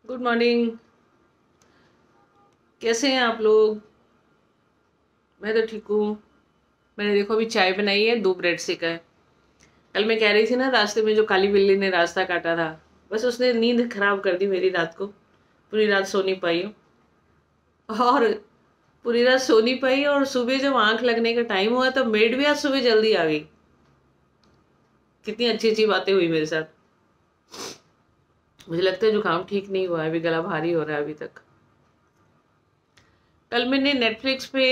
Good morning. कैसे हैं आप लोग? मैं तो ठीक हूँ। मैंने देखो अभी चाय बनाई है, 2 ब्रेड सेका है। कल मैं कह रही थी ना, रास्ते में जो काली बिल्ली ने रास्ता काटा था, बस उसने नींद खराब कर दी मेरी। रात को पूरी रात सो नहीं पाई हूँ। और पूरी रात सो नहीं पाई, और सुबह जब आंख लगने का टाइम हुआ तब मेड भी आज सुबह जल्दी आ गई। कितनी अच्छी अच्छी बातें हुई मेरे साथ। मुझे लगता है जुकाम ठीक नहीं हुआ है, अभी गला भारी हो रहा है अभी तक। कल मैंने नेटफ्लिक्स पे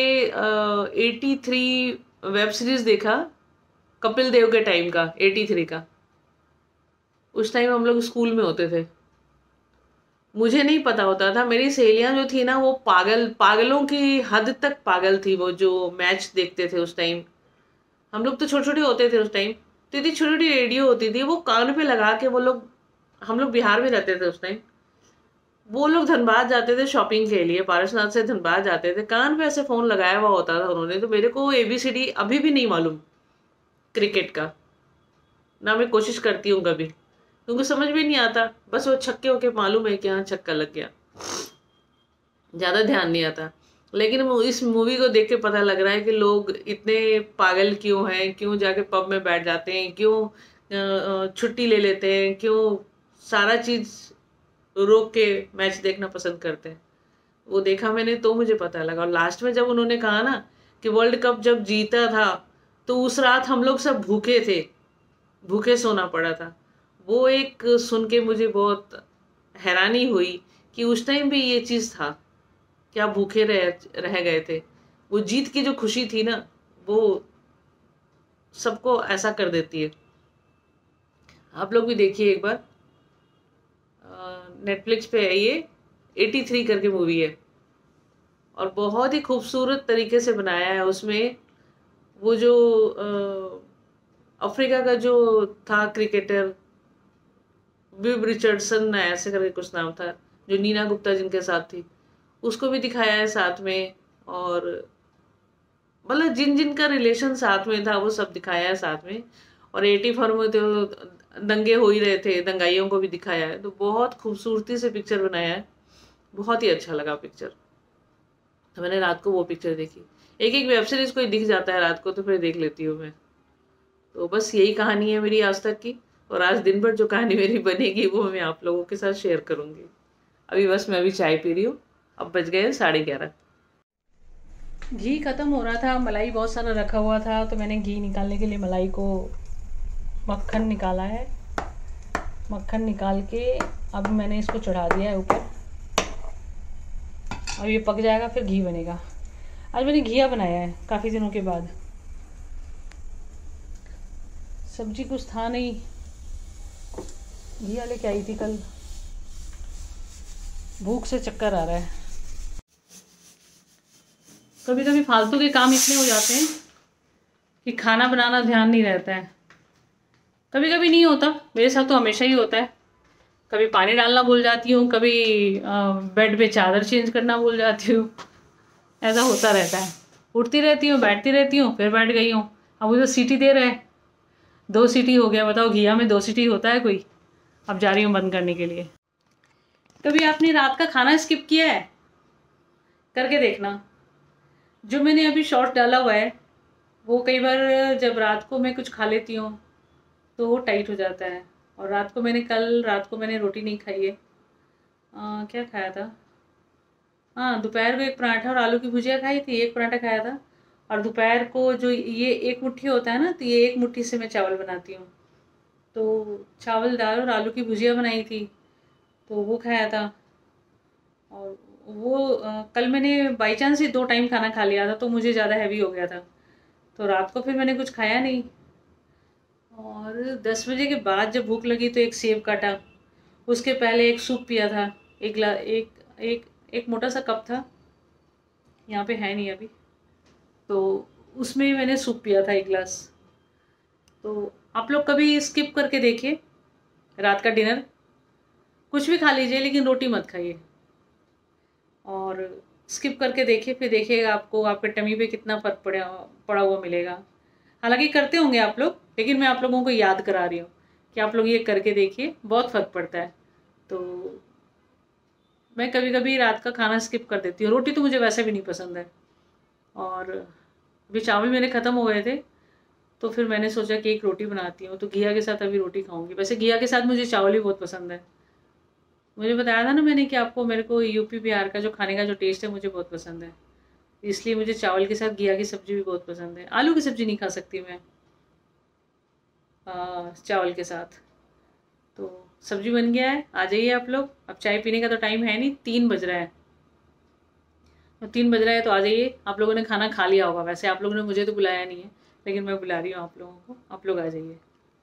83 वेब सीरीज देखा, कपिल देव के टाइम का, 83 का। उस टाइम हम लोग स्कूल में होते थे। मुझे नहीं पता होता था, मेरी सहेलियां जो थी ना वो पागलों की हद तक पागल थी। वो जो मैच देखते थे उस टाइम, हम लोग तो छोटे छोटे होते थे उस टाइम, तो इतनी छोटी छोटी रेडियो होती थी, वो कान पे लगा के वो लोग, हम लोग बिहार में रहते थे उस टाइम, वो लोग धनबाद जाते थे शॉपिंग के लिए, पारसनाथ से धनबाद जाते थे, कान पे ऐसे फोन लगाया हुआ होता था उन्होंने। तो मेरे को ABCD अभी भी नहीं मालूम क्रिकेट का, ना मैं कोशिश करती हूँ कभी, क्योंकि समझ में नहीं आता। बस वो छक्के होके मालूम है कि हाँ छक्का लग गया, ज़्यादा ध्यान नहीं आता। लेकिन इस मूवी को देख के पता लग रहा है कि लोग इतने पागल क्यों हैं, क्यों जाके पब में बैठ जाते हैं, क्यों छुट्टी ले लेते हैं, क्यों सारा चीज़ रोक के मैच देखना पसंद करते हैं। वो देखा मैंने तो मुझे पता लगा। और लास्ट में जब उन्होंने कहा ना कि वर्ल्ड कप जब जीता था, तो उस रात हम लोग सब भूखे थे, भूखे सोना पड़ा था। वो एक सुन के मुझे बहुत हैरानी हुई कि उस टाइम भी ये चीज़ था, क्या भूखे रह गए थे। वो जीत की जो खुशी थी ना, वो सबको ऐसा कर देती है। आप लोग भी देखिए एक बार, नेटफ्लिक्स पे है ये, 83 करके मूवी है, और बहुत ही खूबसूरत तरीके से बनाया है। उसमें वो जो अफ्रीका का जो था क्रिकेटर, विव रिचर्डसन ऐसे करके कुछ नाम था, जो नीना गुप्ता जिनके साथ थी, उसको भी दिखाया है साथ में। और मतलब जिन जिन का रिलेशन साथ में था वो सब दिखाया है साथ में। और 84 में तो दंगे हो ही रहे थे, दंगाइयों को भी दिखाया है। तो बहुत खूबसूरती से पिक्चर बनाया है, बहुत ही अच्छा लगा पिक्चर। तो मैंने रात को वो पिक्चर देखी। एक एक वेब सीरीज कोई दिख जाता है रात को तो फिर देख लेती हूँ मैं। तो बस यही कहानी है मेरी आज तक की। और आज दिन भर जो कहानी मेरी बनेगी वो मैं आप लोगों के साथ शेयर करूंगी। अभी बस मैं अभी चाय पी रही हूँ। अब बज गए 11:30। घी खत्म हो रहा था, मलाई बहुत सारा रखा हुआ था, तो मैंने घी निकालने के लिए मलाई को मक्खन निकाला है। मक्खन निकाल के अब मैंने इसको चढ़ा दिया है ऊपर। अब ये पक जाएगा फिर घी बनेगा। आज मैंने घिया बनाया है काफ़ी दिनों के बाद। सब्जी कुछ था नहीं, घिया लेके आई थी कल। भूख से चक्कर आ रहा है। कभी कभी फालतू के काम इतने हो जाते हैं कि खाना बनाना ध्यान नहीं रहता है। कभी कभी नहीं होता, मेरे साथ तो हमेशा ही होता है। कभी पानी डालना भूल जाती हूँ, कभी बेड पे चादर चेंज करना भूल जाती हूँ। ऐसा होता रहता है। उठती रहती हूँ, बैठती रहती हूँ, फिर बैठ गई हूँ। अब उधर सीटी दे रहे हैं, 2 सीटी हो गया। बताओ घिया में 2 सीटी होता है कोई? अब जा रही हूँ बंद करने के लिए। कभी आपने रात का खाना स्किप किया है? करके देखना। जो मैंने अभी शॉर्ट डाला हुआ है, वो कई बार जब रात को मैं कुछ खा लेती हूँ तो वो टाइट हो जाता है। और कल रात को मैंने रोटी नहीं खाई है। क्या खाया था? हाँ, दोपहर को एक पराठा और आलू की भुजिया खाई थी, एक पराठा खाया था। और दोपहर को जो ये एक मुट्ठी होता है ना, तो ये एक मुट्ठी से मैं चावल बनाती हूँ। तो चावल दाल और आलू की भुजिया बनाई थी, तो वो खाया था। और वो कल मैंने बाई चांस ही 2 टाइम खाना खा लिया था, तो मुझे ज़्यादा हैवी हो गया था। तो रात को फिर मैंने कुछ खाया नहीं। और 10 बजे के बाद जब भूख लगी तो एक सेब काटा। उसके पहले एक सूप पिया था। एक गिला एक एक एक मोटा सा कप था, यहाँ पे है नहीं अभी, तो उसमें मैंने सूप पिया था 1 गिलास। तो आप लोग कभी स्किप करके देखिए रात का डिनर। कुछ भी खा लीजिए लेकिन रोटी मत खाइए। और स्किप करके देखिए, फिर देखिएगा आपको आपके टमी पे कितना फ़र्क पड़ा हुआ मिलेगा। हालांकि करते होंगे आप लोग, लेकिन मैं आप लोगों को याद करा रही हूँ कि आप लोग ये करके देखिए, बहुत फ़र्क पड़ता है। तो मैं कभी कभी रात का खाना स्किप कर देती हूँ। रोटी तो मुझे वैसे भी नहीं पसंद है। और अभी चावल मेरे ख़त्म हो गए थे, तो फिर मैंने सोचा कि एक रोटी बनाती हूँ, तो घिया के साथ अभी रोटी खाऊंगी। वैसे घिया के साथ मुझे चावल भी बहुत पसंद है। मुझे बताया था ना मैंने कि आपको, मेरे को यूपी बिहार का जो खाने का जो टेस्ट है मुझे बहुत पसंद है, इसलिए मुझे चावल के साथ घिया की सब्ज़ी भी बहुत पसंद है। आलू की सब्ज़ी नहीं खा सकती मैं चावल के साथ। तो सब्ज़ी बन गया है, आ जाइए आप लोग। अब चाय पीने का तो टाइम है नहीं, 3 बज रहा है। तो 3 बज रहा है तो आ जाइए। आप लोगों ने खाना खा लिया होगा, वैसे आप लोगों ने मुझे तो बुलाया नहीं है, लेकिन मैं बुला रही हूँ आप लोगों को। आप लोग आ जाइए।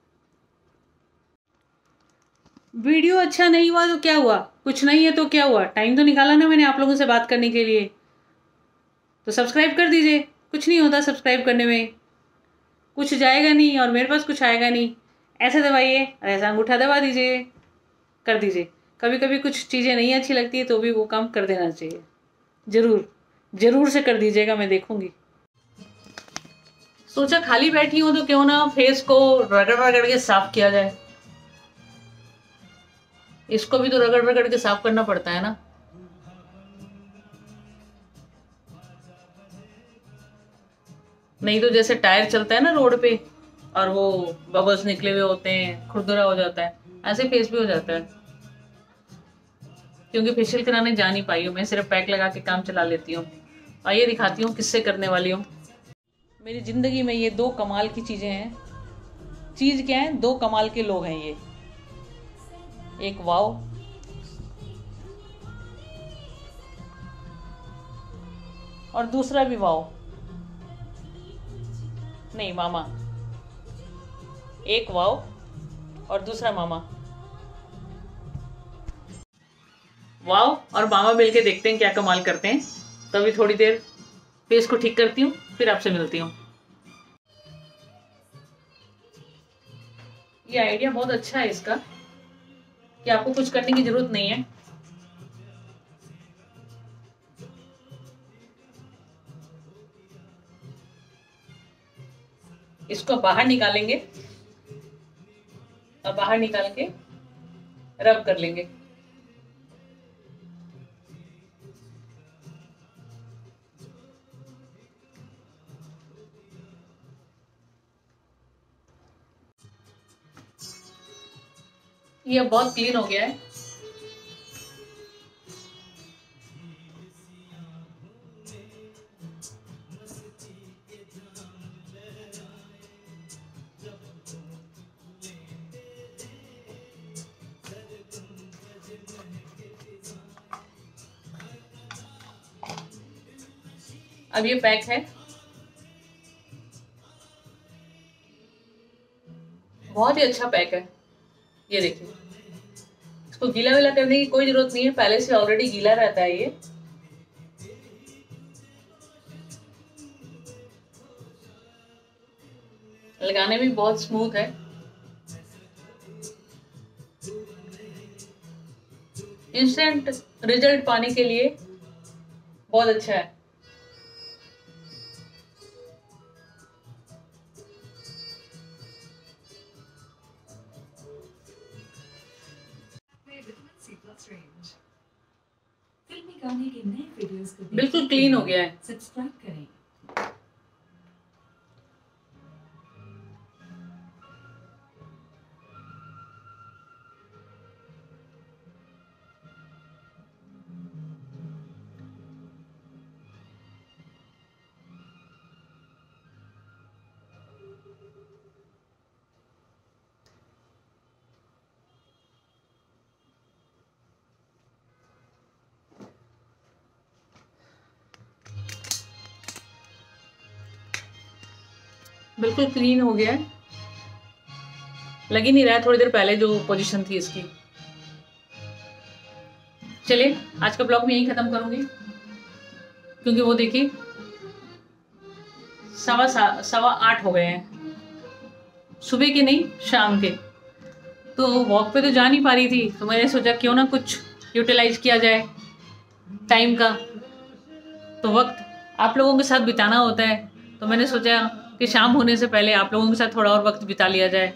वीडियो अच्छा नहीं हुआ तो क्या हुआ, कुछ नहीं है तो क्या हुआ, टाइम तो निकाला ना मैंने आप लोगों से बात करने के लिए। तो सब्सक्राइब कर दीजिए, कुछ नहीं होता सब्सक्राइब करने में, कुछ जाएगा नहीं और मेरे पास कुछ आएगा नहीं। ऐसे दबाइए और ऐसा अंगूठा दबा दीजिए, कर दीजिए। कभी कभी कुछ चीज़ें नहीं अच्छी लगती है तो भी वो काम कर देना चाहिए। ज़रूर ज़रूर से कर दीजिएगा, मैं देखूंगी। सोचा खाली बैठी हूँ तो क्यों ना फेस को रगड़ रगड़ के साफ किया जाए। इसको भी तो रगड़ रगड़ के साफ करना पड़ता है ना। नहीं तो जैसे टायर चलता है ना रोड पे और वो बबल्स निकले हुए होते हैं, खुरदुरा हो जाता है, ऐसे फेस भी हो जाता है। क्योंकि फेशियल कराने जा नहीं पाई हूँ, मैं सिर्फ पैक लगा के काम चला लेती हूँ। आइए दिखाती हूँ किससे करने वाली हूँ। मेरी ज़िंदगी में ये 2 कमाल की चीज़ें हैं। चीज़ क्या है, 2 कमाल के लोग हैं ये। एक वाव और दूसरा भी वाव। नहीं, मामा। एक वाव और दूसरा मामा। वाव और मामा मिलके देखते हैं क्या कमाल करते हैं। तो अभी थोड़ी देर फेस को ठीक करती हूँ, फिर आपसे मिलती हूँ। ये आइडिया बहुत अच्छा है इसका कि आपको कुछ करने की जरूरत नहीं है। इसको बाहर निकालेंगे और बाहर निकाल के रब कर लेंगे। ये बहुत क्लीन हो गया है। अब ये पैक है, बहुत ही अच्छा पैक है। ये देखिए, इसको गीला विला करने की कोई जरूरत नहीं है, पहले से ऑलरेडी गीला रहता है ये। लगाने में बहुत स्मूथ है। इंस्टेंट रिजल्ट पाने के लिए बहुत अच्छा है। बिल्कुल क्लीन हो गया है। सब्सक्राइब करें। बिल्कुल क्लीन हो गया है, लग ही नहीं रहा है थोड़ी देर पहले जो पोजीशन थी इसकी। चलिए आज का ब्लॉग मैं यहीं ख़त्म करूँगी, क्योंकि वो देखिए 7:15 हो गए हैं, सुबह के नहीं शाम के। तो वॉक पे तो जा नहीं पा रही थी, तो मैंने सोचा क्यों ना कुछ यूटिलाइज किया जाए टाइम का। तो वक्त आप लोगों के साथ बिताना होता है, तो मैंने सोचा कि शाम होने से पहले आप लोगों के साथ थोड़ा और वक्त बिता लिया जाए।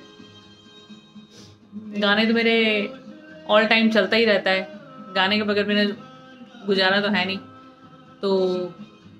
गाने तो मेरे ऑल टाइम चलता ही रहता है, गाने के बगैर मेरे गुजारा तो है नहीं। तो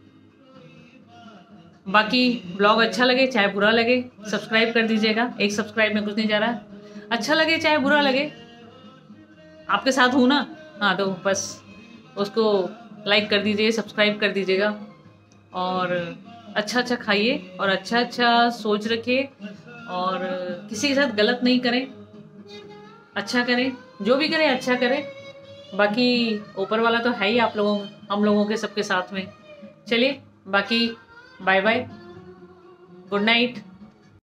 बाकी ब्लॉग अच्छा लगे चाहे बुरा लगे सब्सक्राइब कर दीजिएगा। एक सब्सक्राइब में कुछ नहीं जा रहा, अच्छा लगे चाहे बुरा लगे आपके साथ हूँ ना, हाँ तो बस उसको लाइक कर दीजिए, सब्सक्राइब कर दीजिएगा। और अच्छा अच्छा खाइए और अच्छा अच्छा सोच रखिए और किसी के साथ गलत नहीं करें, अच्छा करें, जो भी करें अच्छा करें। बाकी ऊपर वाला तो है ही आप लोगों हम लोगों के सबके साथ में। चलिए बाकी बाय बाय, गुड नाइट।